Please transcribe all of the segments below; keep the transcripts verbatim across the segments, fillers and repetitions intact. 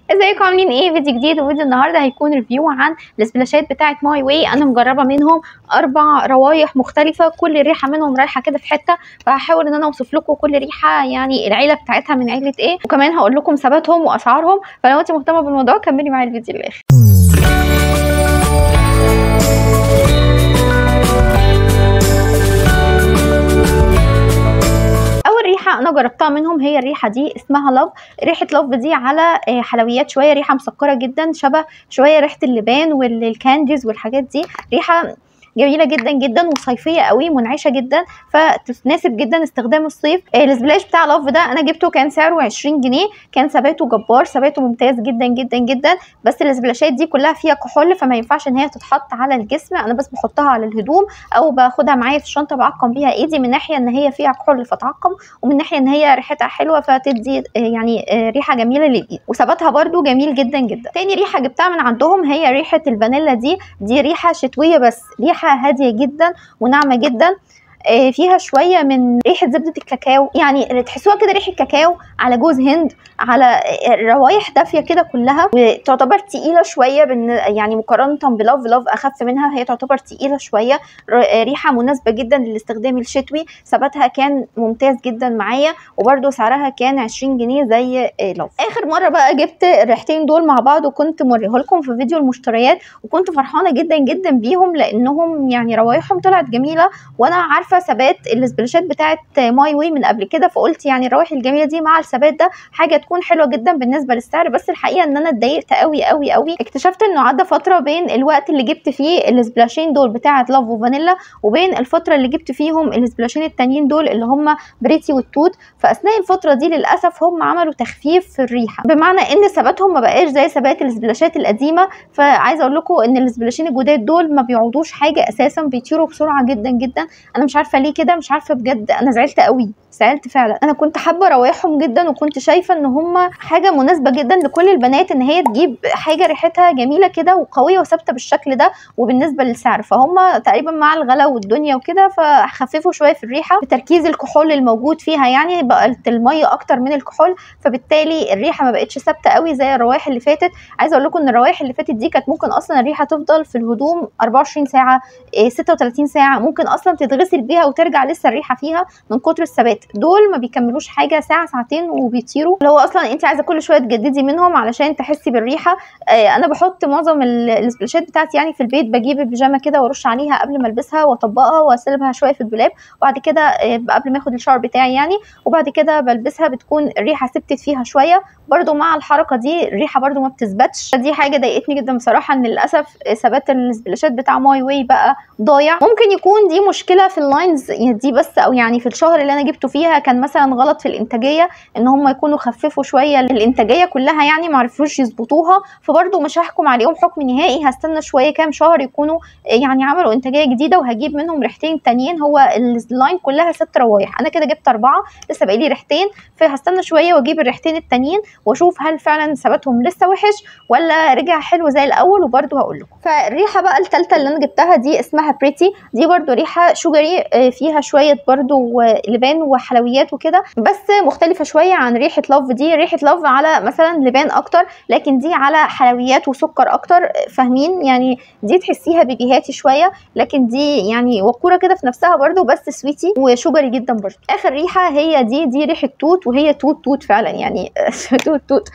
ازيكم عاملين ايه؟ فيديو جديد. وفيديو النهارده هيكون ريفيو عن السبلاشات بتاعه ماي واي. انا مجربه منهم اربع روايح مختلفه، كل ريحه منهم رايحه كده في حته، فهحاول ان انا اوصف لكم كل ريحه يعني العيله بتاعتها من عيله ايه، وكمان هقول لكم ثباتهم واسعارهم. فلو انت مهتمه بالموضوع كملي معايا الفيديو للاخر. انا جربتها منهم هي الريحه دي، اسمها لاف. ريحه لاف دي على حلويات شويه، ريحه مسكره جدا، شبه شويه ريحه اللبان والكانديز والحاجات دي. ريحه جميله جدا جدا وصيفيه قوي، منعشه جدا، فتناسب جدا استخدام الصيف. السبلاش بتاع لاف ده انا جبته كان سعره عشرين جنيه، كان ثباته جبار، ثباته ممتاز جدا جدا جدا. بس السبلاشات دي كلها فيها كحول، فما ينفعش ان هي تتحط على الجسم، انا بس بحطها على الهدوم او باخدها معايا في الشنطه بعقم بيها ايدي، من ناحيه ان هي فيها كحول فتعقم، ومن ناحيه ان هي ريحتها حلوه فتدي يعني ريحه جميله للايد، وثباتها برده جميل جدا جدا. تاني ريحه جبتها من عندهم هي ريحه الفانيلا دي، دي ريحه شتويه بس ريحه هاديه جدا وناعمه جدا، فيها شويه من ريحه زبده الكاكاو، يعني تحسوها كده ريحه كاكاو على جوز هند، على روايح دافيه كده كلها، وتعتبر تقيله شويه يعني مقارنه بلاف. لاف اخف منها، هي تعتبر تقيله شويه. ريحه مناسبه جدا للاستخدام الشتوي، ثباتها كان ممتاز جدا معايا، وبرده سعرها كان عشرين جنيه زي لاف. اخر مره بقى جبت الريحتين دول مع بعض وكنت موريه لكم في فيديو المشتريات، وكنت فرحانه جدا جدا بيهم لانهم يعني روايحهم طلعت جميله، وانا عارفه ثبات السبلاشات بتاعه ماي واي من قبل كده، فقلت يعني الروايح الجميله دي مع الثبات ده حاجه تكون حلوه جدا بالنسبه للسعر. بس الحقيقه ان انا اتضايقت قوي قوي قوي، اكتشفت انه عدى فتره بين الوقت اللي جبت فيه السبلاشين دول بتاعه لاف وفانيلا وبين الفتره اللي جبت فيهم السبلاشين التانيين دول اللي هم بريتي والتوت. فاثناء الفتره دي للاسف هم عملوا تخفيف في الريحه، بمعنى ان ثباتهم ما بقاش زي ثبات السبلاشات القديمه. فعايزه اقول لكم ان السبلاشين الجداد دول ما بيقعدوش حاجه اساسا، بيطيروا بسرعه جدا جدا. انا مش عارفه ليه كده، مش عارفه بجد، انا زعلت قوي، زعلت فعلا. انا كنت حابه روايحهم جدا، وكنت شايفه ان هم حاجه مناسبه جدا لكل البنات، ان هي تجيب حاجه ريحتها جميله كده وقويه وثابته بالشكل ده. وبالنسبه للسعر فهم تقريبا مع الغلا والدنيا وكده فخففوا شويه في الريحه بتركيز الكحول الموجود فيها، يعني بقت الميه اكتر من الكحول، فبالتالي الريحه ما بقتش ثابته قوي زي الروايح اللي فاتت. عايزه اقول لكم ان الروايح اللي فاتت دي كانت ممكن اصلا الريحه تفضل في الهدوم اربعة وعشرين ساعه، ستة وتلاتين ساعه، ممكن اصلا تتغسل بيها وترجع لسه الريحه فيها من كتر الثبات. دول ما بيكملوش حاجه، ساعه ساعتين وبيطيروا، اللي هو اصلا انت عايزه كل شويه تجددي منهم علشان تحسي بالريحه. آه انا بحط معظم السبلاشات بتاعتي يعني في البيت، بجيب البيجامه كده وارش عليها قبل ما البسها واطبقها واسيبها شويه في الدولاب، وبعد كده آه قبل ما اخد الشاور بتاعي يعني، وبعد كده بلبسها بتكون الريحه ثبتت فيها شويه. برده مع الحركه دي الريحه برده ما بتثبتش، دي حاجه ضايقتني جدا بصراحه، ان للاسف ثبات السبلاشات بتاع ماي واي بقى ضايع. ممكن يكون دي مشكله في اللاينز دي بس، او يعني في الشهر اللي انا جبته فيها كان مثلا غلط في الانتاجيه، ان هم يكونوا خففوا شويه الانتاجيه كلها، يعني ما عرفوش يظبطوها. فبرده مش هحكم عليهم حكم نهائي، هستنى شويه كام شهر يكونوا يعني عملوا انتاجيه جديده، وهجيب منهم ريحتين تانيين. هو اللاين كلها ست روايح، انا كده جبت اربعه، لسه باقي لي ريحتين، فهستنى شويه واجيب الريحتين التانيين واشوف هل فعلا ثباتهم لسه وحش ولا رجع حلو زي الاول، وبرده هقول لكم. فالريحه بقى الثالثه اللي انا جبتها دي اسمها بريتي، دي برده ريحه شوجري، فيها شويه برده لبان وحلويات وكده، بس مختلفه شويه عن ريحه لاف دي. ريحه لاف على مثلا لبان اكتر، لكن دي على حلويات وسكر اكتر، فاهمين يعني؟ دي تحسيها بيبيهاتي شويه، لكن دي يعني وقوره كده في نفسها برده، بس سويتي وشوجري جدا برده. اخر ريحه هي دي دي ريحه توت، وهي توت توت فعلا يعني توت توت.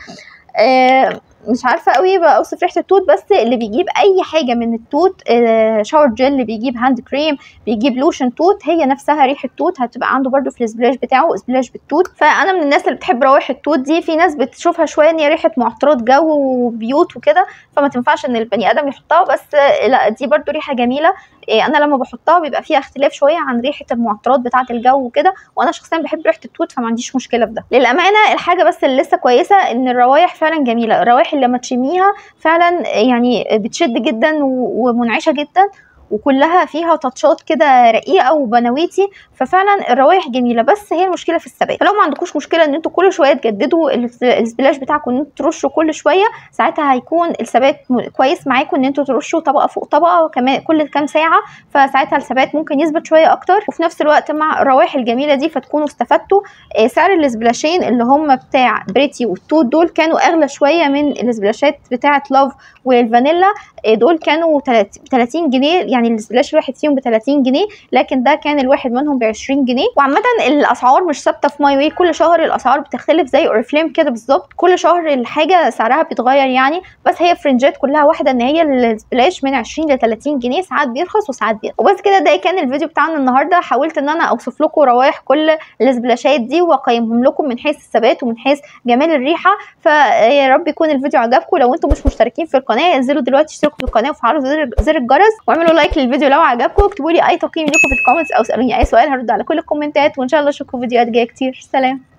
آه مش عارفه قوي بقى اوصف ريحه التوت، بس اللي بيجيب اي حاجه من التوت، آه شاور جل، بيجيب هاند كريم، بيجيب لوشن توت، هي نفسها ريحه توت هتبقى عنده برده في السبلاش بتاعه، سبلاش بالتوت. فانا من الناس اللي بتحب روائح التوت دي. في ناس بتشوفها شويه ان هي ريحه معطرات جو وبيوت وكده، فما تنفعش ان البني ادم يحطها، بس آه لا دي برده ريحه جميله. انا لما بحطها بيبقى فيها اختلاف شويه عن ريحه المعطرات بتاعه الجو وكده، وانا شخصيا بحب ريحه التوت فما عنديش مشكله في ده. للامانه الحاجه بس اللي لسه كويسه ان الروايح فعلا جميله، الروايح اللي لما تشميها فعلا يعني بتشد جدا ومنعشه جدا، وكلها فيها تاتشات كده رقيقه وبنويتي، ففعلا الروايح جميله. بس هي المشكله في الثبات. فلو ما عندكوش مشكله ان انتوا كل شويه تجددوا السبلاش بتاعكم، ان انتوا ترشوا كل شويه، ساعتها هيكون الثبات كويس معاكم ان انتوا ترشوا طبقه فوق طبقه وكمان كل كام ساعه، فساعتها الثبات ممكن يثبت شويه اكتر، وفي نفس الوقت مع الروائح الجميله دي فتكونوا استفدتوا. سعر السبلاشين اللي هم بتاع بريتي والتوت دول كانوا اغلى شويه من السبلاشات بتاعه لاف والفانيلا، دول كانوا تلاتين جنيه، يعني السبلاش الواحد فيهم ب تلاتين جنيه، لكن ده كان الواحد منهم ب عشرين جنيه. وعامه الاسعار مش ثابته في ماي واي، كل شهر الاسعار بتختلف زي اوريفليم كده بالظبط، كل شهر الحاجه سعرها بيتغير يعني، بس هي فرنجات كلها واحده، ان هي السبلاش من عشرين ل تلاتين جنيه، ساعات بيرخص وساعات بيرخص. وبس كده، ده كان الفيديو بتاعنا النهارده. حاولت ان انا اوصف لكم روائح كل السبلاشات دي واقيمهم لكم من حيث الثبات ومن حيث جمال الريحه. فيا رب يكون الفيديو عجبكم. لو انتم مش مشتركين في القناه انزلوا دلوقتي اشتركوا في القناه وفعلوا زر, زر الجرس واعملوا لايك للفيديو لو عجبكم، واكتبوا لي اي تقييم لكم في الكومنتس او اسالوني اي سؤال، هرد على كل الكومنتات، وان شاء الله اشوفكم فيديوهات جايه كتير. سلام.